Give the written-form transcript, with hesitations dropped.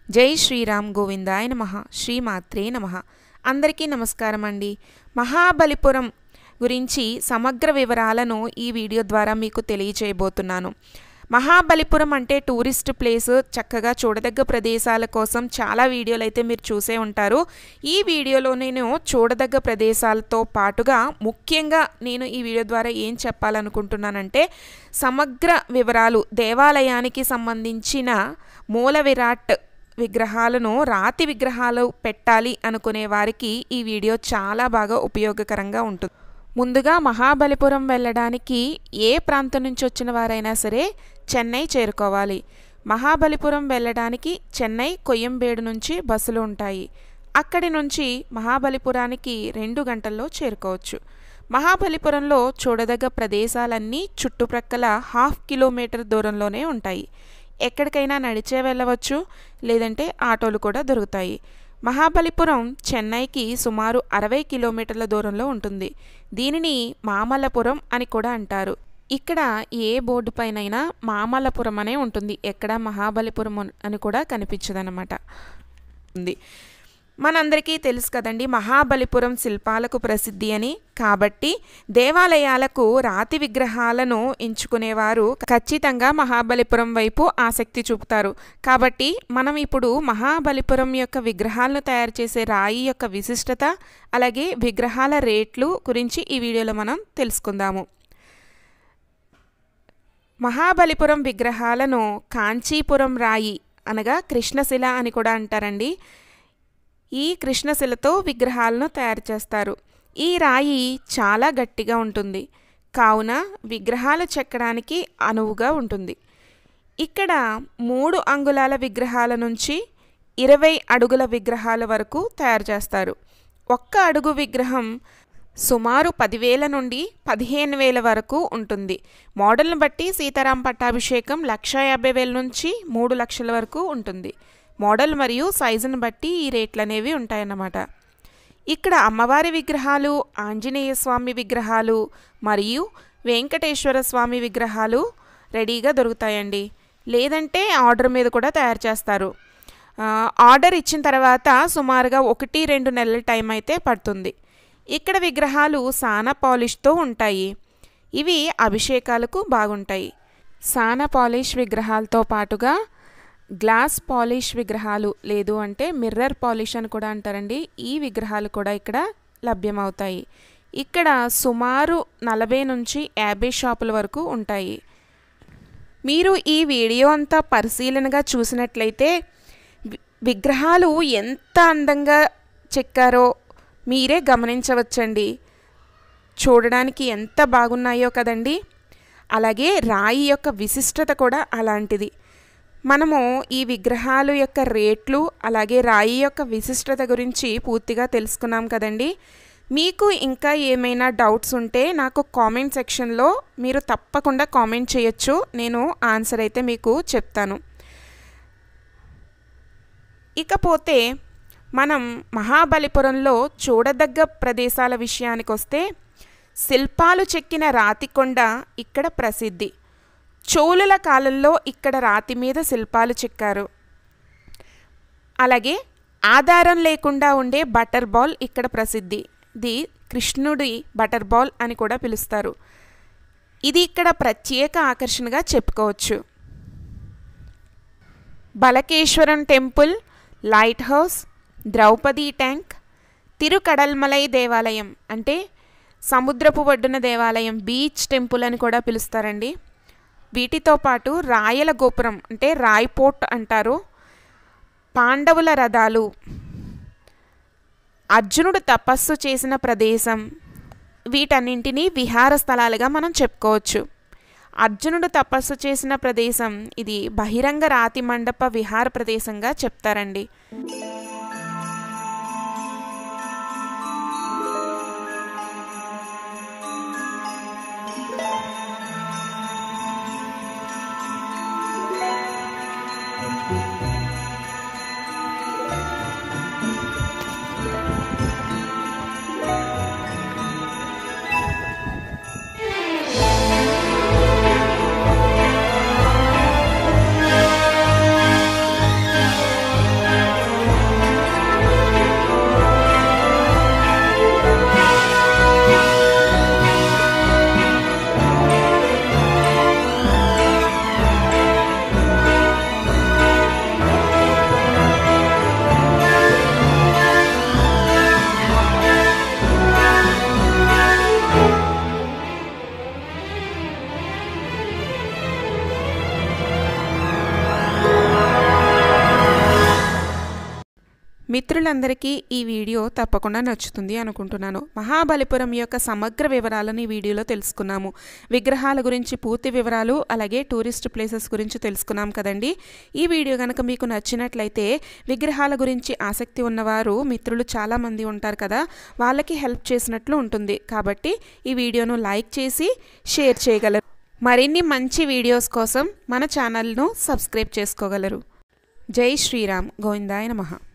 జై శ్రీరామ్ గోవిందాయ నమః. శ్రీమాత్రే నమః. అందరికీ నమస్కారం అండి. మహాబలిపురం గురించి సమగ్ర వివరాలను ఈ వీడియో ద్వారా మీకు తెలియజేయబోతున్నాను. మహాబలిపురం అంటే టూరిస్ట్ ప్లేస్, చక్కగా చూడదగ్గ ప్రదేశాల కోసం చాలా వీడియోలు అయితే మీరు చూసే ఉంటారు. ఈ వీడియోలో నేను చూడదగ్గ ప్రదేశాలతో పాటుగా ముఖ్యంగా నేను ఈ వీడియో ద్వారా ఏం చెప్పాలనుకుంటున్నానంటే సమగ్ర వివరాలు, దేవాలయానికి సంబంధించిన మూల విరాట్ విగ్రహాలను, రాతి విగ్రహాలు పెట్టాలి అనుకునే వారికి ఈ వీడియో చాలా బాగా ఉపయోగకరంగా ఉంటుంది. ముందుగా మహాబలిపురం వెళ్ళడానికి ఏ ప్రాంతం నుంచి వచ్చిన వారైనా సరే చెన్నై చేరుకోవాలి. మహాబలిపురం వెళ్ళడానికి చెన్నై, కోయంబేడు నుంచి బస్సులు ఉంటాయి. అక్కడి నుంచి మహాబలిపురానికి 2 గంటల్లో చేరుకోవచ్చు. మహాబలిపురంలో చూడదగ్గ ప్రదేశాలన్నీ చుట్టుప్రక్కల 1/2 కిలోమీటర్ దూరంలోనే ఉంటాయి. ఎక్కడికైనా నడిచే వెళ్ళవచ్చు, లేదంటే ఆటోలు కూడా దొరుకుతాయి. మహాబలిపురం చెన్నైకి సుమారు 60 కిలోమీటర్ల దూరంలో ఉంటుంది. దీనిని మామల్లపురం అని కూడా అంటారు. ఇక్కడ ఏ బోర్డు పైనైనా మామల్లపురం అనే ఉంటుంది, ఎక్కడ మహాబలిపురం అని కూడా కనిపించదన్నమాట. మనందరికీ తెలుసు కదండి, మహాబలిపురం శిల్పాలకు ప్రసిద్ధి అని. కాబట్టి దేవాలయాలకు రాతి విగ్రహాలను ఎంచుకునేవారు ఖచ్చితంగా మహాబలిపురం వైపు ఆసక్తి చూపుతారు. కాబట్టి మనం ఇప్పుడు మహాబలిపురం యొక్క విగ్రహాలను తయారు చేసే రాయి యొక్క విశిష్టత, అలాగే విగ్రహాల రేట్లు గురించి ఈ వీడియోలో మనం తెలుసుకుందాము. మహాబలిపురం విగ్రహాలను కాంచీపురం రాయి అనగా కృష్ణశిల అని కూడా అంటారండి. ఈ కృష్ణశిలతో విగ్రహాలను తయారు చేస్తారు. ఈ రాయి చాలా గట్టిగా ఉంటుంది, కావున విగ్రహాలు చెక్కడానికి అనువుగా ఉంటుంది. ఇక్కడ 3 అంగుళాల విగ్రహాల నుంచి 20 అడుగుల విగ్రహాల వరకు తయారు చేస్తారు. 1 అడుగు విగ్రహం సుమారు 10,000 నుండి 15,000 వరకు ఉంటుంది. మోడల్ను బట్టి సీతారాం పట్టాభిషేకం 1,50,000 నుంచి 3 లక్షల వరకు ఉంటుంది. మోడల్ మరియు సైజును బట్టి ఈ రేట్లు అనేవి ఉంటాయన్నమాట. ఇక్కడ అమ్మవారి విగ్రహాలు, ఆంజనేయ స్వామి విగ్రహాలు మరియు వెంకటేశ్వర స్వామి విగ్రహాలు రెడీగా దొరుకుతాయండి. లేదంటే ఆర్డర్ మీద కూడా తయారు చేస్తారు. ఆర్డర్ ఇచ్చిన తర్వాత సుమారుగా 1-2 నెలల టైం అయితే పడుతుంది. ఇక్కడ విగ్రహాలు సానా పాలిష్తో ఉంటాయి. ఇవి అభిషేకాలకు బాగుంటాయి. సానా పాలిష్ విగ్రహాలతో పాటుగా గ్లాస్ పాలిష్ విగ్రహాలు, లేదు అంటే మిర్రర్ పాలిష్ అని కూడా అంటారండి, ఈ విగ్రహాలు కూడా ఇక్కడ లభ్యమవుతాయి. ఇక్కడ సుమారు 40 నుంచి 50 షాపుల వరకు ఉంటాయి. మీరు ఈ వీడియో అంతా పరిశీలనగా చూసినట్లయితే విగ్రహాలు ఎంత అందంగా చెక్కారో మీరే గమనించవచ్చండి. చూడడానికి ఎంత బాగున్నాయో కదండి. అలాగే రాయి యొక్క విశిష్టత కూడా అలాంటిది. మనము ఈ విగ్రహాలు యొక్క రేట్లు, అలాగే రాయి యొక్క విశిష్టత గురించి పూర్తిగా తెలుసుకున్నాం కదండి. మీకు ఇంకా ఏమైనా డౌట్స్ ఉంటే నాకు కామెంట్ సెక్షన్లో మీరు తప్పకుండా కామెంట్ చేయొచ్చు. నేను ఆన్సర్ అయితే మీకు చెప్తాను. ఇకపోతే మనం మహాబలిపురంలో చూడదగ్గ ప్రదేశాల విషయానికి వస్తే శిల్పాలు చెక్కిన రాతికొండ ఇక్కడ ప్రసిద్ధి. చోళుల కాలంలో ఇక్కడ రాతి మీద శిల్పాలు చెక్కారు. అలాగే ఆధారం లేకుండా ఉండే బటర్ బాల్ ఇక్కడ ప్రసిద్ధి. ఇది కృష్ణుడి బటర్ బాల్ అని కూడా పిలుస్తారు. ఇది ఇక్కడ ప్రత్యేక ఆకర్షణగా చెప్పుకోవచ్చు. Balakeshwaram temple, lighthouse, Draupadi tank, Thirukadalmalai దేవాలయం అంటే సముద్రపు ఒడ్డున దేవాలయం, బీచ్ టెంపుల్ అని కూడా పిలుస్తారండి. వీటితో పాటు రాయల గోపురం అంటే రాయ్పోర్ట్ అంటారు, పాండవుల రథాలు, అర్జునుడు తపస్సు చేసిన ప్రదేశం, వీటన్నింటినీ విహార స్థలాలుగా మనం చెప్పుకోవచ్చు. అర్జునుడు తపస్సు చేసిన ప్రదేశం ఇది బహిరంగ రాతి మండప విహార ప్రదేశంగా చెప్తారండి. మిత్రులందరికీ ఈ వీడియో తప్పకుండా నచ్చుతుంది అనుకుంటున్నాను. మహాబలిపురం యొక్క సమగ్ర వివరాలను ఈ వీడియోలో తెలుసుకున్నాము. విగ్రహాల గురించి పూర్తి వివరాలు, అలాగే టూరిస్ట్ ప్లేసెస్ గురించి తెలుసుకున్నాం కదండి. ఈ వీడియో కనుక మీకు నచ్చినట్లయితే, విగ్రహాల గురించి ఆసక్తి ఉన్నవారు మిత్రులు చాలామంది ఉంటారు కదా, వాళ్ళకి హెల్ప్ చేసినట్లు ఉంటుంది. కాబట్టి ఈ వీడియోను లైక్ చేసి షేర్ చేయగలరు. మరిన్ని మంచి వీడియోస్ కోసం మన ఛానల్ను సబ్స్క్రైబ్ చేసుకోగలరు. జై శ్రీరామ్. గోవిందాయ నమః.